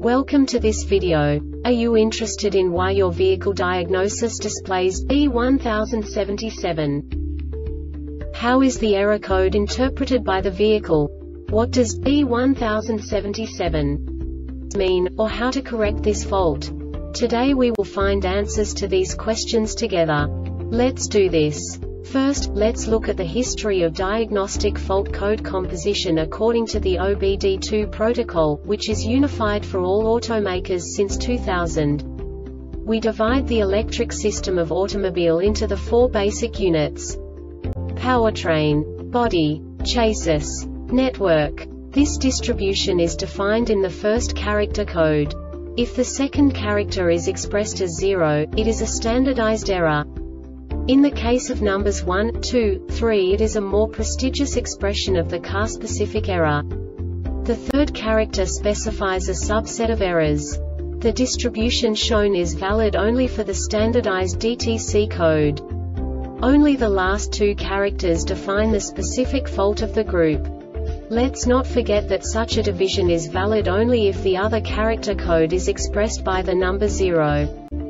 Welcome to this video. Are you interested in why your vehicle diagnosis displays B1077? How is the error code interpreted by the vehicle? What does B1077 mean, or how to correct this fault? Today we will find answers to these questions together. Let's do this. First, let's look at the history of diagnostic fault code composition according to the OBD2 protocol, which is unified for all automakers since 2000. We divide the electric system of automobile into the four basic units: powertrain, body, chassis, network. This distribution is defined in the first character code. If the second character is expressed as 0, it is a standardized error. In the case of numbers 1, 2, 3, it is a more prestigious expression of the car-specific error. The third character specifies a subset of errors. The distribution shown is valid only for the standardized DTC code. Only the last two characters define the specific fault of the group. Let's not forget that such a division is valid only if the other character code is expressed by the number 0.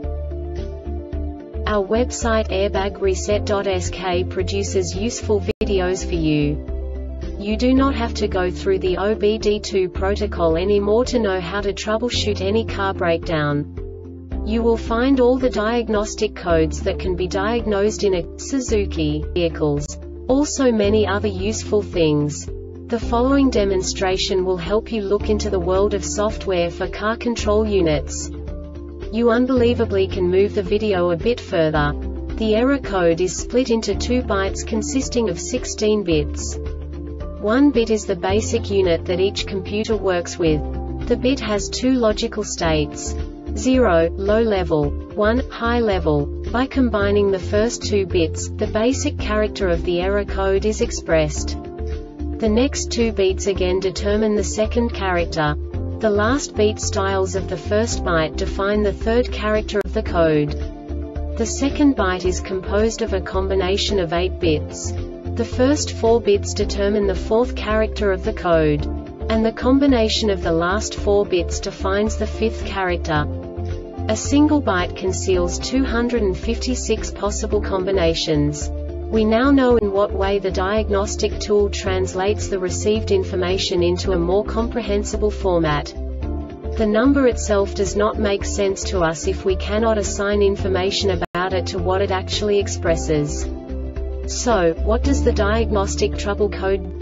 Our website airbagreset.sk produces useful videos for you. You do not have to go through the OBD2 protocol anymore to know how to troubleshoot any car breakdown. You will find all the diagnostic codes that can be diagnosed in a Suzuki vehicles. Also many other useful things. The following demonstration will help you look into the world of software for car control units. You unbelievably can move the video a bit further. The error code is split into 2 bytes consisting of 16 bits. 1 bit is the basic unit that each computer works with. The bit has 2 logical states: 0, low level, 1, high level. By combining the first 2 bits, the basic character of the error code is expressed. The next 2 beats again determine the second character. The last beat styles of the first byte define the third character of the code. The second byte is composed of a combination of 8 bits. The first 4 bits determine the fourth character of the code. And the combination of the last 4 bits defines the fifth character. A single byte conceals 256 possible combinations. We now know in what way the diagnostic tool translates the received information into a more comprehensible format. The number itself does not make sense to us if we cannot assign information about it to what it actually expresses. So, what does the diagnostic trouble code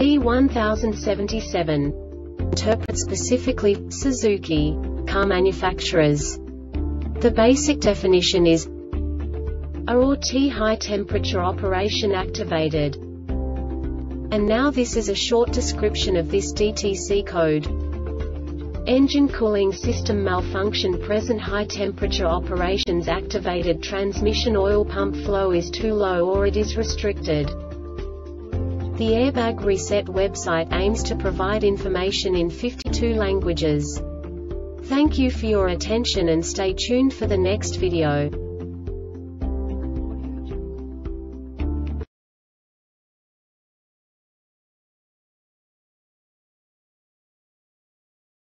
B1077 interpret specifically for Suzuki car manufacturers? The basic definition is A or T high temperature operation activated. And now this is a short description of this DTC code. Engine cooling system malfunction present, high temperature operations activated, transmission oil pump flow is too low or it is restricted. The Airbag Reset website aims to provide information in 52 languages. Thank you for your attention and stay tuned for the next video.